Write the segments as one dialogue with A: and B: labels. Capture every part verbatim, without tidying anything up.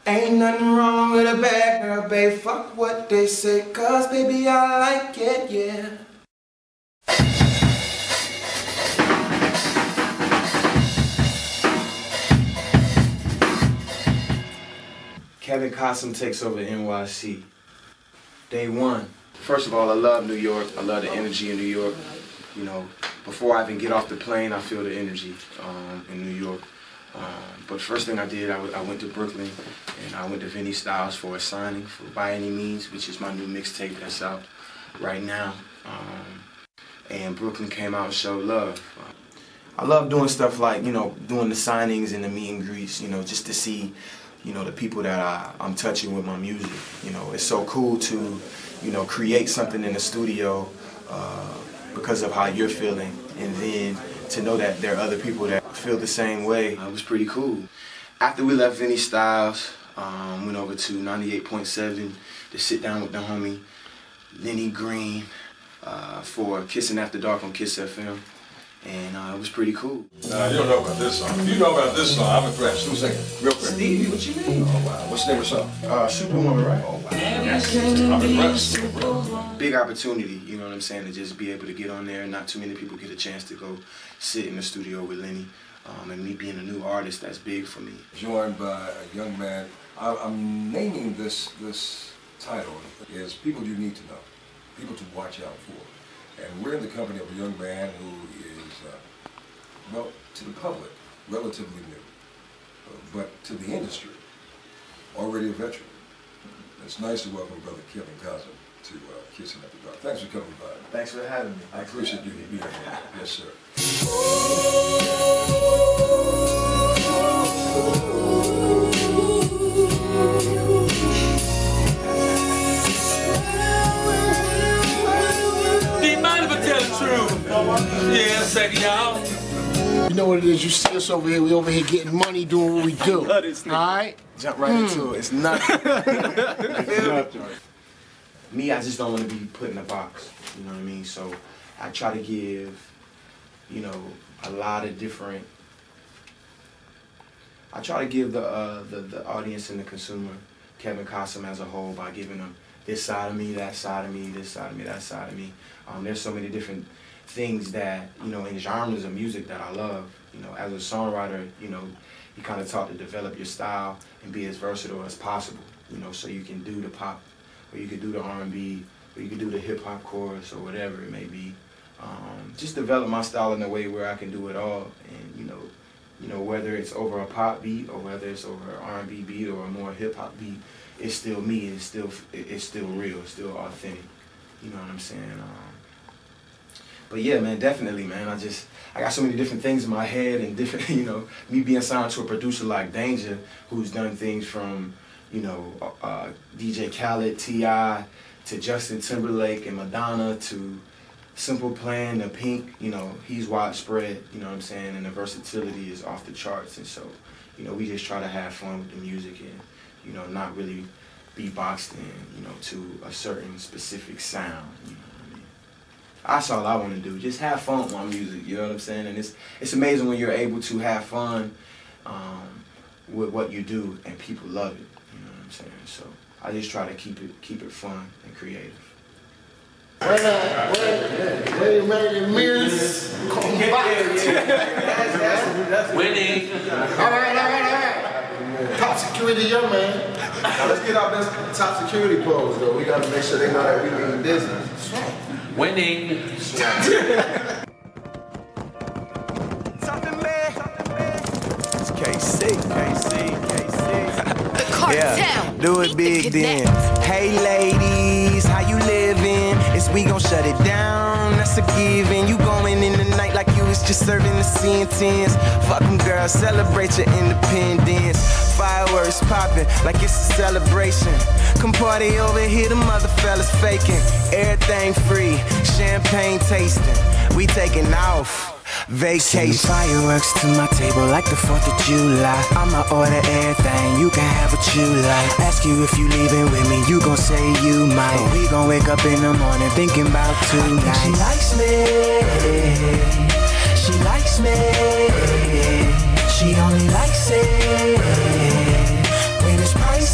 A: Ain't nothing wrong with a bad girl, babe. Fuck what they say, cause baby I like it, yeah. Kevin Cossom takes over N Y C. Day one. First of all, I love New York. I love the energy in New York. You know, before I even get off the plane, I feel the energy um, in New York. Um, but first thing I did, I, I went to Brooklyn and I went to Vinnie Styles for a signing for By Any Means, which is my new mixtape that's out right now. Um, and Brooklyn came out and showed love. I love doing stuff like, you know, doing the signings and the meet and greets, you know, just to see, you know, the people that I, I'm touching with my music. You know, it's so cool to, you know, create something in the studio uh, because of how you're feeling, and then to know that there are other people that feel the same way. Uh, it was pretty cool. After we left Vinnie Styles, um, went over to ninety-eight point seven to sit down with the homie Lenny Green uh, for Kissing After Dark on Kiss F M. And uh, it was pretty cool.
B: Nah, you don't know about this song. If you know about this song, I'm impressed. Who's singing? Real quick.
A: Stevie, what you mean?
B: Oh, wow. What's the name of the song?
A: Uh, Superwoman, right?
B: Oh, wow. Yes. I'm impressed.
A: Big opportunity, you know what I'm saying, to just be able to get on there. Not too many people get a chance to go sit in the studio with Lenny. Um, and me being a new artist, that's big for me.
B: Joined by a young man. I, I'm naming this, this title is People You Need to Know. People to watch out for. And we're in the company of a young man who is, uh, well, to the public, relatively new, uh, but to the industry, already a veteran. It's nice to welcome Brother Kevin Cossom to uh, Kissing After Dark. Thanks for coming by.
A: Thanks for having me.
B: I appreciate you being here. Yes, sir.
C: Yeah, second y'all.
D: You know what it is, you see us over here, we over here getting money, doing what we do. Alright?
A: Jump right mm. into it. It's nothing. Me, I just don't want to be put in a box. You know what I mean? So I try to give, you know, a lot of different. I try to give the uh, the the audience and the consumer, Kevin Cossom as a whole, by giving them this side of me, that side of me, this side of me, that side of me. Um, there's so many different things that, you know, in genres of music that I love. You know, as a songwriter, you know, you kind of taught to develop your style and be as versatile as possible. You know, so you can do the pop, or you can do the R and B, or you can do the hip hop chorus, or whatever it may be. Um, just develop my style in a way where I can do it all, and you know, you know, whether it's over a pop beat or whether it's over an R and B beat or a more hip hop beat, it's still me. It's still it's still real. It's still authentic. You know what I'm saying? Um, But yeah, man, definitely, man. I just, I got so many different things in my head and different, you know, me being signed to a producer like Danger, who's done things from, you know, uh, D J Khaled, T I, to Justin Timberlake and Madonna, to Simple Plan, to Pink. You know, he's widespread, you know what I'm saying, and the versatility is off the charts. And so, you know, we just try to have fun with the music and, you know, not really be boxed in, you know, to a certain specific sound, you know. That's all I want to do. Just have fun with my music, you know what I'm saying? And it's it's amazing when you're able to have fun um, with what you do and people love it, you know what I'm saying? So I just try to keep it keep it fun and creative.
D: When uh, when when ready to miss, come back.
C: Winning.
D: All right, all right, all right. Top security, young man.
A: Now let's get our best top security pose though. We gotta make sure they know that we mean business.
D: That's right.
C: Winning.
A: It's K C, K C, K C.
E: The cartel.
A: Yeah, do it big then. Hey ladies, how you living? Is we gon' shut it down? That's a given. You going in the night like you was just serving the sentence. Fuck them girls, celebrate your independence. Fireworks popping like it's a celebration. Come party over here, the mother fellas faking. Everything free, champagne tasting. We taking off. Vacation. Send fireworks to my table like the fourth of July. I'ma order everything, you can have what you like. Ask you if you leaving with me, you gon' say you might. We gon' wake up in the morning thinking about tonight. She likes me, she likes me. She only likes it when it's pricey.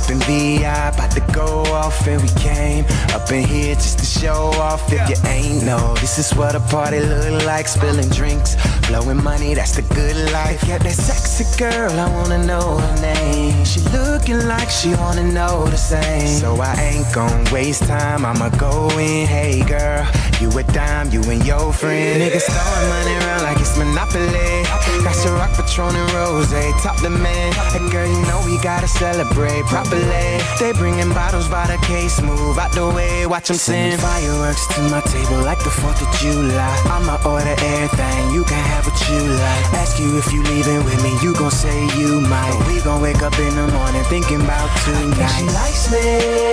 E: up in V I, about to go off, and we came up in here just to show off. If you ain't know, this is what a party look like. Spilling drinks, blowing money, that's the good life. Got that sexy girl, I wanna know her name. She looking like she wanna know the same. So I ain't gon' waste time, I'ma go in. Hey girl, you a dime, you and your friend. Niggas throwing money around like it's Monopoly. Got your rock, Patron, and Rose, top the man. Hey girl, you know we gotta celebrate properly. They bringing bottles by the case, move out the way, watch them send fireworks to my table like the fourth of July. I'ma order everything, you can have what you like. Ask you if you leaving with me, you gon' say you might. But we gon' wake up in the morning thinking about tonight. She likes me,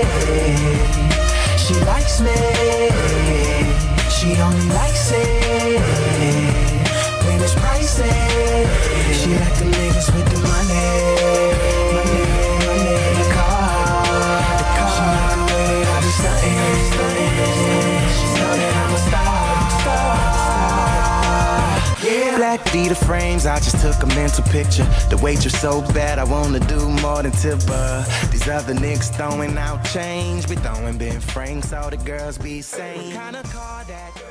E: she likes me, she only likes it when it's pricey. She like the niggas with the money, money, money, the car, the car. She like the way that I be stuntin', stuntin'. She know that I'm a star, star, yeah. Black beat the frames, I just took a mental picture. The waitress so bad, I wanna do more than tip her. These other niggas throwing out change, we throwing Ben Franks, all the girls be saying. What kind of car that?